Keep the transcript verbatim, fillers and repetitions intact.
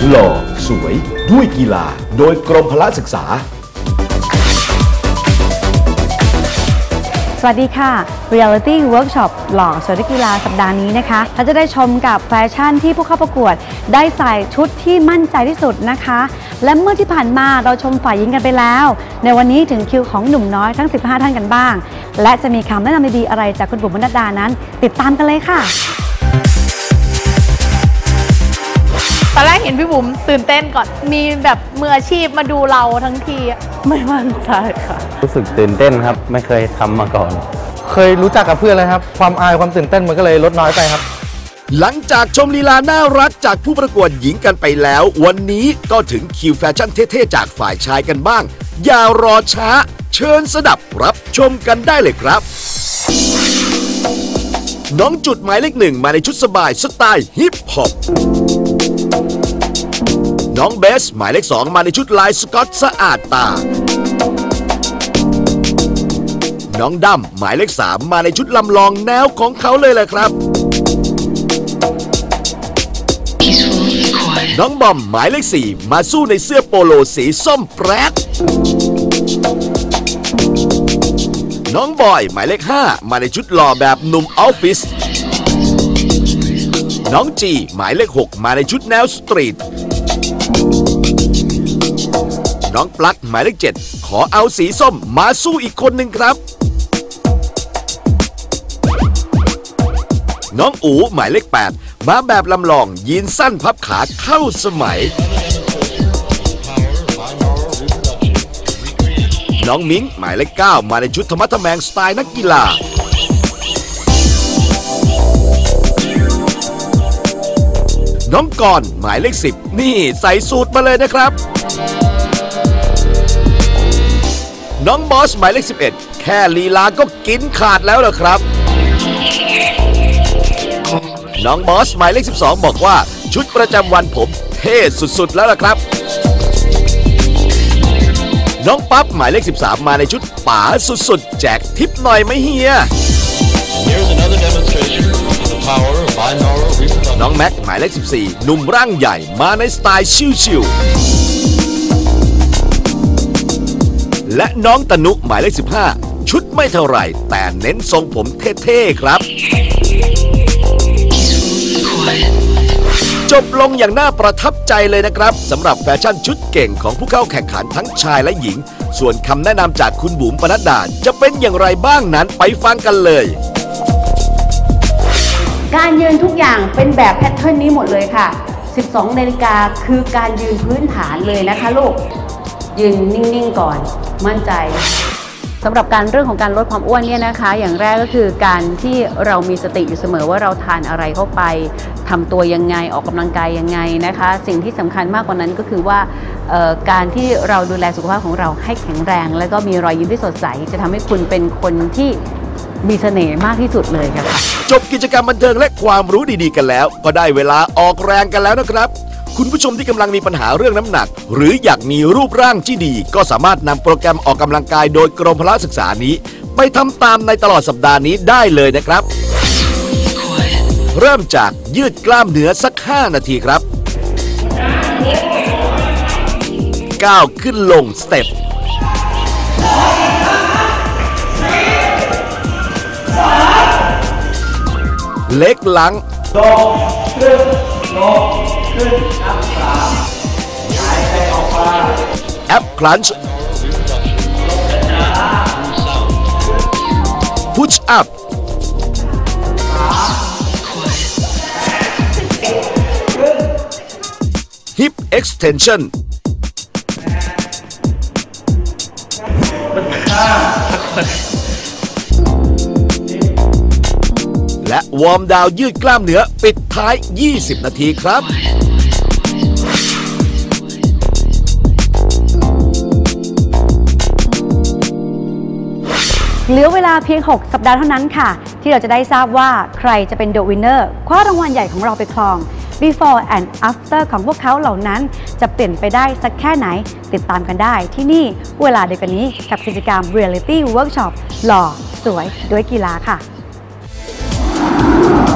หล่อสวยด้วยกีฬาโดยกรมพละศึกษาสวัสดีค่ะ Reality Workshop หล่อสวยด้วยกีฬาสัปดาห์นี้นะคะเราจะได้ชมกับแฟชั่นที่ผู้เข้าประกวดได้ใส่ชุดที่มั่นใจที่สุดนะคะและเมื่อที่ผ่านมาเราชมฝ่ายหญิงกันไปแล้วในวันนี้ถึงคิวของหนุ่มน้อยทั้งสิบห้าท่านกันบ้างและจะมีคำแนะนำดีๆอะไรจากคุณบุ๋มวรรณดานั้นติดตามกันเลยค่ะตอนแรกเห็นพี่บุ๋มตื่นเต้นก่อนมีแบบมืออาชีพมาดูเราทั้งทีไม่มั่นใจค่ะรู้สึกตื่นเต้นครับไม่เคยทำมาก่อนเคยรู้จักกับเพื่อนเลยครับความอายความตื่นเต้นมันก็เลยลดน้อยไปครับหลังจากชมลีลาน่ารักจากผู้ประกวดหญิงกันไปแล้ววันนี้ก็ถึงคิวแฟชั่นเท่ๆจากฝ่ายชายกันบ้างอย่ารอช้าเชิญสดับรับชมกันได้เลยครับน้องจุดหมายเลขหนึ่งมาในชุดสบายสไตล์ฮิปฮอปน้องเบสหมายเลขสองมาในชุดลายสก๊อตสะอาดตาน้องดำหมายเลขสามมาในชุดลำลองแนวของเขาเลยแหละครับน้องบอมหมายเลขสี่มาสู้ในเสื้อโปโลสีส้มแปรดน้องบอยหมายเลขห้ามาในชุดหล่อแบบหนุ่มออฟฟิศน้องจีหมายเลขหกมาในชุดแนวสตรีทน้องปลั๊กหมายเลขเจ็ดขอเอาสีส้มมาสู้อีกคนหนึ่งครับน้องอูหมายเลขแปดมาแบบลำลองยีนสั้นพับขาเข้าสมัยน้องมิ้งหมายเลขเก้ามาในชุดธรรมะทแมงสไตล์นักกีฬาน้องกรณ์หมายเลขสิบนี่ใส่สูตรมาเลยนะครับน้องบอสหมายเลขสิบเอ็ดแค่ลีลาก็กินขาดแล้วล่ะครับน้องบอสหมายเลขสิบสองบอกว่าชุดประจำวันผมเท่สุดๆแล้วล่ะครับน้องปั๊บหมายเลขสิบสามมาในชุดป๋าสุดๆแจกทิปหน่อยไหมเฮียน้องแม็กหมายเลขสิบสี่หนุ่มร่างใหญ่มาในสไตล์ชิวๆและน้องตนุหมายเลขสิบห้าชุดไม่เท่าไหร่แต่เน้นทรงผมเท่ๆครับจบลงอย่างน่าประทับใจเลยนะครับสำหรับแฟชั่นชุดเก่งของผู้เข้าแข่งขันทั้งชายและหญิงส่วนคำแนะนำจากคุณบุ๋มปนัดดาจะเป็นอย่างไรบ้างนั้นไปฟังกันเลยการยืนทุกอย่างเป็นแบบแพทเทิร์นนี้หมดเลยค่ะสิบสองนาฬิกาคือการยืนพื้นฐานเลยนะคะลูกยืนนิ่งๆก่อนมั่นใจสำหรับการเรื่องของการลดความอ้วนเนี่ยนะคะอย่างแรกก็คือการที่เรามีสติอยู่เสมอว่าเราทานอะไรเข้าไปทำตัวยังไงออกกำลังกายยังไงนะคะสิ่งที่สำคัญมากกว่านั้นก็คือว่าการที่เราดูแลสุขภาพของเราให้แข็งแรงแล้วก็มีรอยยิ้มที่สดใสจะทำให้คุณเป็นคนที่มีเสน่ห์มากที่สุดเลยค่ะจบกิจกรรมบันเทิงและความรู้ดีๆกันแล้วก็ได้เวลาออกแรงกันแล้วนะครับคุณผู้ชมที่กำลังมีปัญหาเรื่องน้ำหนักหรืออยากมีรูปร่างที่ดีก็สามารถนำโปรแกรมออกกำลังกายโดยกรมพละศึกษานี้ไปทำตามในตลอดสัปดาห์นี้ได้เลยนะครับเริ่มจากยืดกล้ามเนื้อสักห้านาทีครับก้าวขึ้นลงสเต็ปเล็กหลังลงขึ้นลงขึ้นอัพสามหายใจออกมาแอปคลันช์พุชอัพฮิปเอ็กซ์เทนชั่นและวอร์มดาวยืดกล้ามเนื้อปิดท้ายยี่สิบนาทีครับเหลือเวลาเพียงหกสัปดาห์เท่านั้นค่ะที่เราจะได้ทราบว่าใครจะเป็น The Winner คว้ารางวัลใหญ่ของเราไปครอง Before and After ของพวกเขาเหล่านั้นจะเปลี่ยนไปได้สักแค่ไหนติดตามกันได้ที่นี่เวลาเดียวกันนี้กับกิจกรรม Reality Workshop หล่อสวยด้วยกีฬาค่ะ